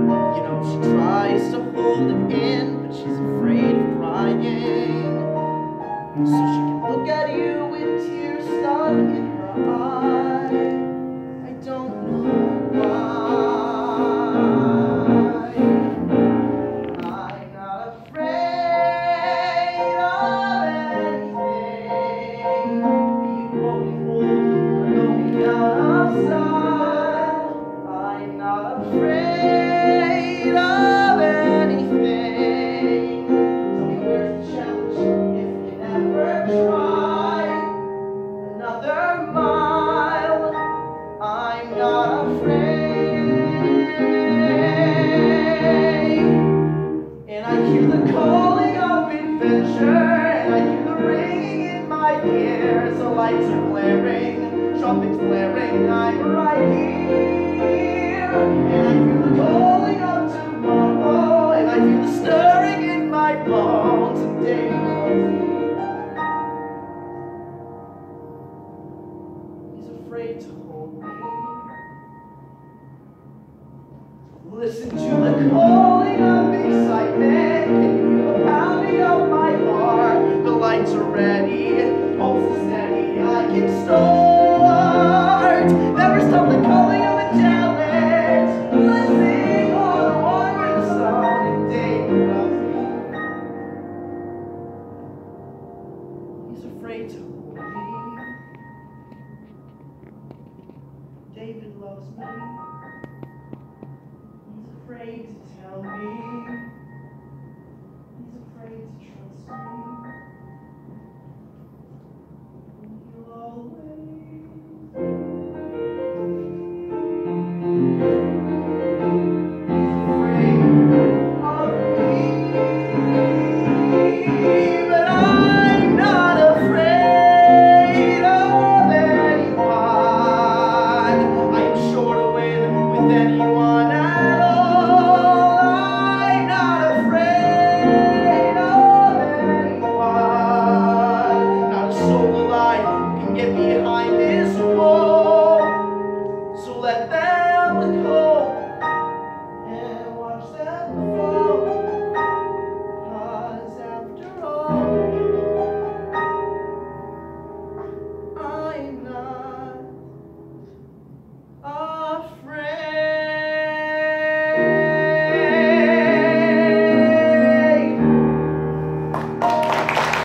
You know, she tries to hold it in, but she's afraid of crying. So she can look at you with tears stuck in her eye. I don't know why. I'm not afraid of anything. Be it growing old or going out of style. I'm not afraid of anything. Tell me where's the challenge if you never try another mile. I'm not afraid. And I hear the calling of adventure, and I hear the ringing in my ears. The lights are flaring, trumpets blaring, I'm right here. And I hear the calling of tomorrow, and I feel the stirring in my bones. And David loves me. He's afraid to hold me. Listen to the calling of excitement. Can you hear the pounding of my heart? The lights are ready, pulse is steady. I can start. Never stop the calling of a challenge. Let's sing on the water with the song. And David loves me. He's afraid to hold me. David loves me. He's afraid to tell me. He's afraid to trust me. He'll always